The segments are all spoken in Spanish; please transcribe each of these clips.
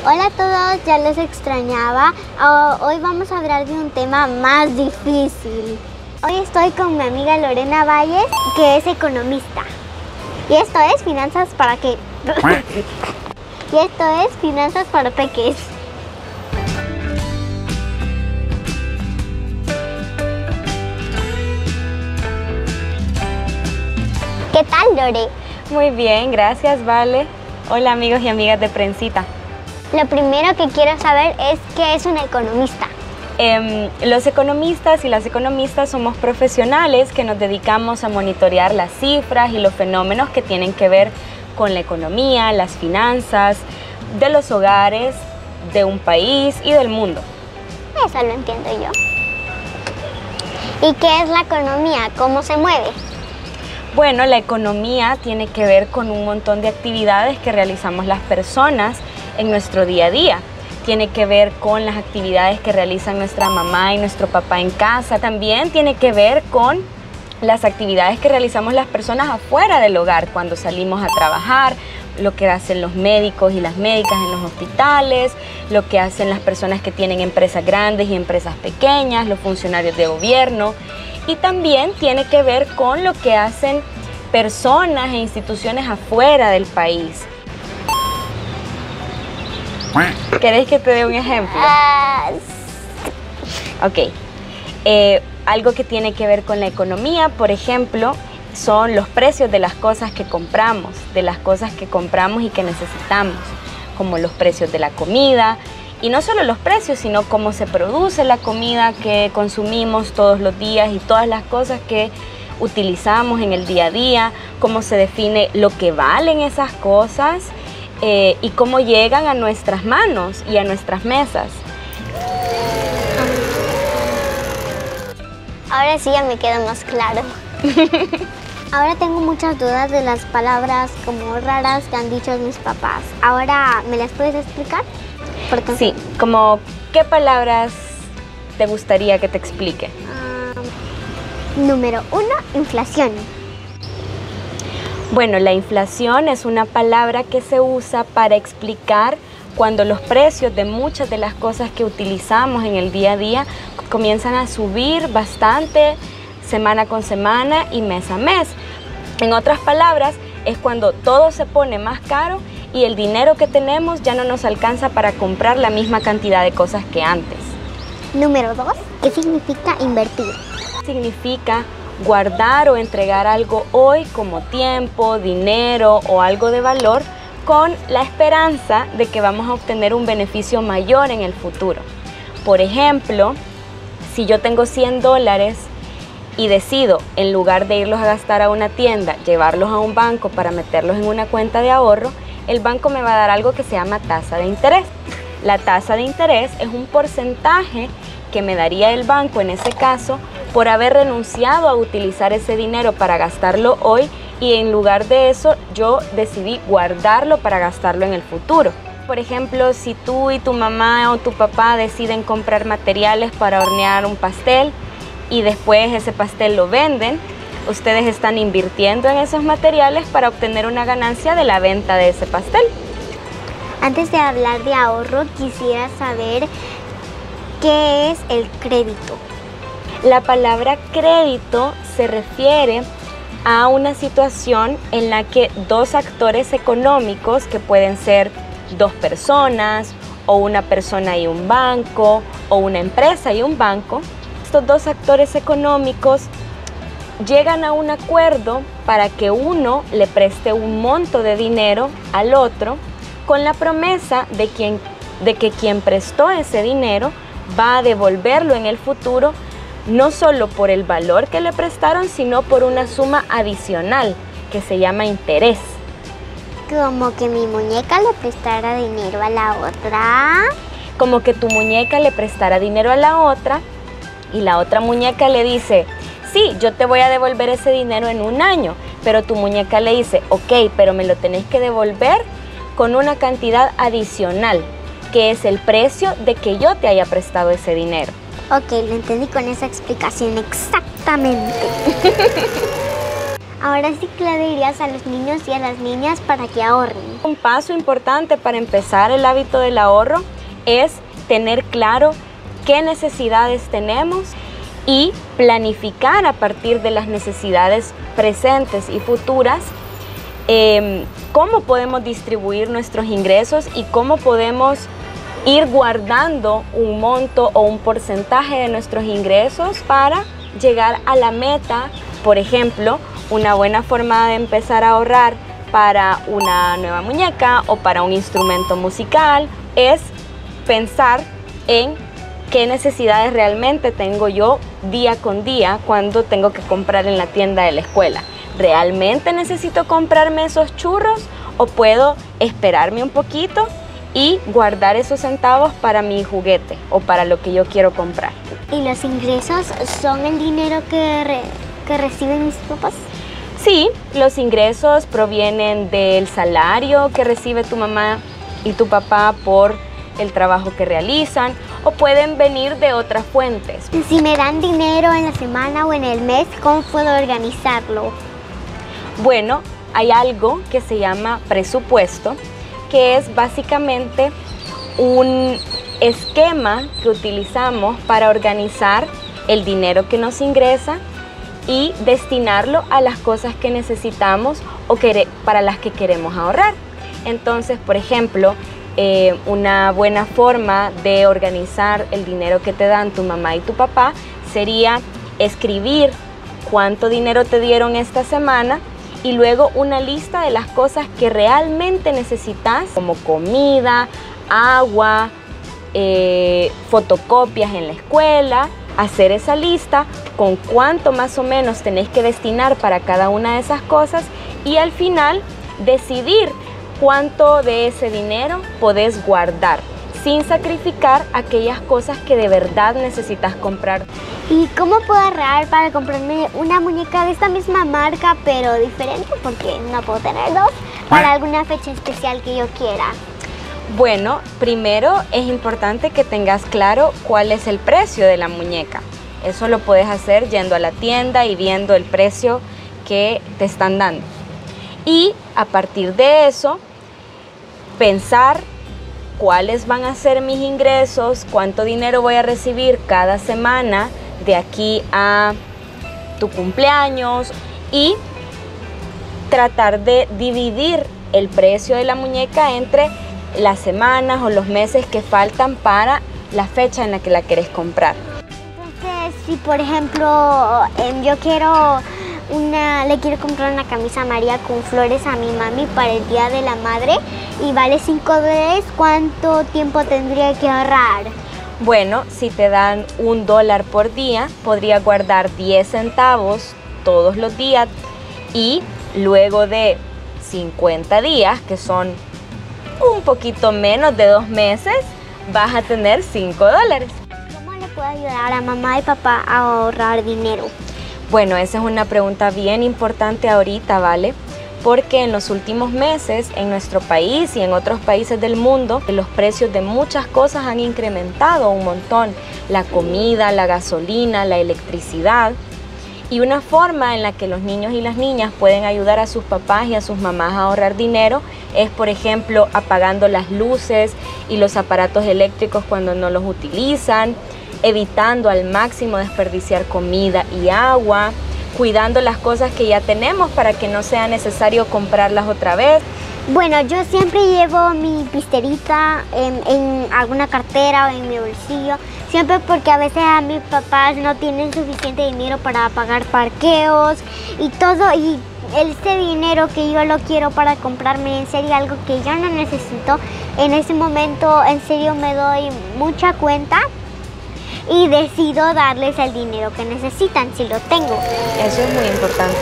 Hola a todos, ya les extrañaba. Hoy vamos a hablar de un tema más difícil. Hoy estoy con mi amiga Lorena Valles, que es economista. Y esto es Finanzas para qué. Y esto es Finanzas para Peques. ¿Qué tal, Lore? Muy bien, gracias, Vale. Hola amigos y amigas de Prensita. Lo primero que quiero saber es ¿qué es un economista? Los economistas y las economistas somos profesionales que nos dedicamos a monitorear las cifras y los fenómenos que tienen que ver con la economía, las finanzas, de los hogares, de un país y del mundo. Eso lo entiendo yo. ¿Y qué es la economía? ¿Cómo se mueve? Bueno, la economía tiene que ver con un montón de actividades que realizamos las personas en nuestro día a día. Tiene que ver con las actividades que realizan nuestra mamá y nuestro papá en casa. También tiene que ver con las actividades que realizamos las personas afuera del hogar, cuando salimos a trabajar, lo que hacen los médicos y las médicas en los hospitales, lo que hacen las personas que tienen empresas grandes y empresas pequeñas, los funcionarios de gobierno. Y también tiene que ver con lo que hacen personas e instituciones afuera del país. ¿Querés que te dé un ejemplo? Ok. Algo que tiene que ver con la economía, por ejemplo, son los precios de las cosas que compramos, y que necesitamos, como los precios de la comida. Y no solo los precios, sino cómo se produce la comida que consumimos todos los días y todas las cosas que utilizamos en el día a día, cómo se define lo que valen esas cosas y cómo llegan a nuestras manos y a nuestras mesas. Ahora sí ya me queda más claro. Ahora tengo muchas dudas de las palabras como raras que han dicho mis papás. Ahora, ¿me las puedes explicar? Sí, como ¿qué palabras te gustaría que te explique? Número 1, inflación. Bueno, la inflación es una palabra que se usa para explicar cuando los precios de muchas de las cosas que utilizamos en el día a día comienzan a subir bastante semana con semana y mes a mes. En otras palabras, es cuando todo se pone más caro y el dinero que tenemos ya no nos alcanza para comprar la misma cantidad de cosas que antes. Número 2, ¿qué significa invertir? Significa guardar o entregar algo hoy como tiempo, dinero o algo de valor con la esperanza de que vamos a obtener un beneficio mayor en el futuro. Por ejemplo, si yo tengo $100 y decido, en lugar de irlos a gastar a una tienda, llevarlos a un banco para meterlos en una cuenta de ahorro, el banco me va a dar algo que se llama tasa de interés. La tasa de interés es un porcentaje que me daría el banco en ese caso por haber renunciado a utilizar ese dinero para gastarlo hoy y en lugar de eso yo decidí guardarlo para gastarlo en el futuro. Por ejemplo, si tú y tu mamá o tu papá deciden comprar materiales para hornear un pastel y después ese pastel lo venden, ustedes están invirtiendo en esos materiales para obtener una ganancia de la venta de ese pastel. Antes de hablar de ahorro, quisiera saber qué es el crédito. La palabra crédito se refiere a una situación en la que dos actores económicos, que pueden ser dos personas, o una persona y un banco, o una empresa y un banco, estos dos actores económicos llegan a un acuerdo para que uno le preste un monto de dinero al otro con la promesa de que quien prestó ese dinero va a devolverlo en el futuro, no solo por el valor que le prestaron, sino por una suma adicional que se llama interés. Como que mi muñeca le prestara dinero a la otra. Como que tu muñeca le prestara dinero a la otra y la otra muñeca le dice, sí, yo te voy a devolver ese dinero en un año, pero tu muñeca le dice, ok, pero me lo tenés que devolver con una cantidad adicional, que es el precio de que yo te haya prestado ese dinero. Ok, lo entendí con esa explicación exactamente. Ahora sí que le dirías a los niños y a las niñas para que ahorren. Un paso importante para empezar el hábito del ahorro es tener claro qué necesidades tenemos y planificar a partir de las necesidades presentes y futuras cómo podemos distribuir nuestros ingresos y cómo podemos ir guardando un monto o un porcentaje de nuestros ingresos para llegar a la meta. Por ejemplo, una buena forma de empezar a ahorrar para una nueva muñeca o para un instrumento musical es pensar en qué necesidades realmente tengo yo día con día cuando tengo que comprar en la tienda de la escuela. ¿Realmente necesito comprarme esos churros o puedo esperarme un poquito y guardar esos centavos para mi juguete o para lo que yo quiero comprar? ¿Y los ingresos son el dinero que reciben mis papás? Sí, los ingresos provienen del salario que recibe tu mamá y tu papá por el trabajo que realizan, o pueden venir de otras fuentes. Si me dan dinero en la semana o en el mes, ¿cómo puedo organizarlo? Bueno, hay algo que se llama presupuesto, que es básicamente un esquema que utilizamos para organizar el dinero que nos ingresa y destinarlo a las cosas que necesitamos o para las que queremos ahorrar. Entonces, por ejemplo, una buena forma de organizar el dinero que te dan tu mamá y tu papá sería escribir cuánto dinero te dieron esta semana y luego una lista de las cosas que realmente necesitas, como comida, agua, fotocopias en la escuela. Hacer esa lista con cuánto más o menos tenés que destinar para cada una de esas cosas y al final decidir cuánto de ese dinero podés guardar sin sacrificar aquellas cosas que de verdad necesitas comprar. ¿Y cómo puedo ahorrar para comprarme una muñeca de esta misma marca pero diferente? Porque no puedo tener dos para alguna fecha especial que yo quiera. Bueno, primero es importante que tengas claro cuál es el precio de la muñeca. Eso lo puedes hacer yendo a la tienda y viendo el precio que te están dando. Y a partir de eso, pensar cuáles van a ser mis ingresos, cuánto dinero voy a recibir cada semana de aquí a tu cumpleaños y tratar de dividir el precio de la muñeca entre las semanas o los meses que faltan para la fecha en la que la querés comprar. Entonces, si por ejemplo yo le quiero comprar una camisa amarilla con flores a mi mami para el Día de la Madre y vale $5, ¿cuánto tiempo tendría que ahorrar? Bueno, si te dan $1 por día, podría guardar 10 centavos todos los días y luego de 50 días, que son un poquito menos de 2 meses, vas a tener $5. ¿Cómo le puedo ayudar a mamá y papá a ahorrar dinero? Bueno, esa es una pregunta bien importante ahorita, ¿vale? Porque en los últimos meses en nuestro país y en otros países del mundo, los precios de muchas cosas han incrementado un montón. La comida, la gasolina, la electricidad. Y una forma en la que los niños y las niñas pueden ayudar a sus papás y a sus mamás a ahorrar dinero es, por ejemplo, apagando las luces y los aparatos eléctricos cuando no los utilizan, evitando al máximo desperdiciar comida y agua, cuidando las cosas que ya tenemos para que no sea necesario comprarlas otra vez. Bueno, yo siempre llevo mi pisterita en alguna cartera o en mi bolsillo, siempre porque a veces a mis papás no tienen suficiente dinero para pagar parqueos y todo, y ese dinero que yo lo quiero para comprarme en serio algo que yo no necesito, en ese momento en serio me doy mucha cuenta y decido darles el dinero que necesitan si lo tengo. Eso es muy importante.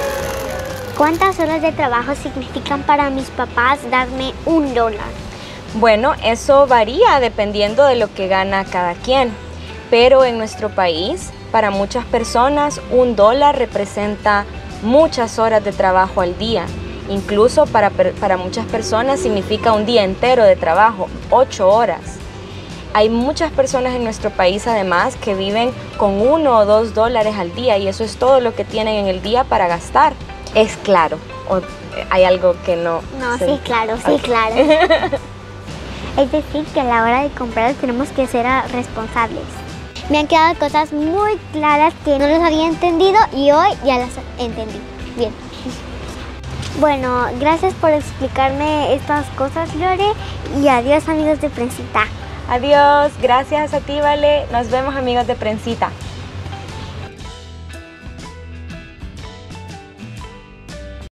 ¿Cuántas horas de trabajo significan para mis papás darme $1? Bueno, eso varía dependiendo de lo que gana cada quien, pero en nuestro país, para muchas personas, $1 representa muchas horas de trabajo al día. Incluso para muchas personas significa un día entero de trabajo, 8 horas. Hay muchas personas en nuestro país además que viven con $1 o $2 al día y eso es todo lo que tienen en el día para gastar. es claro o hay algo que no? No, se- sí, claro, sí, Ok. claro. Es decir, que a la hora de comprar tenemos que ser responsables. Me han quedado cosas muy claras que no las había entendido y hoy ya las entendí. Bien. Bueno, gracias por explicarme estas cosas, Lore, y adiós, amigos de Prensita. Adiós, gracias a ti, Vale. Nos vemos, amigos de Prensita.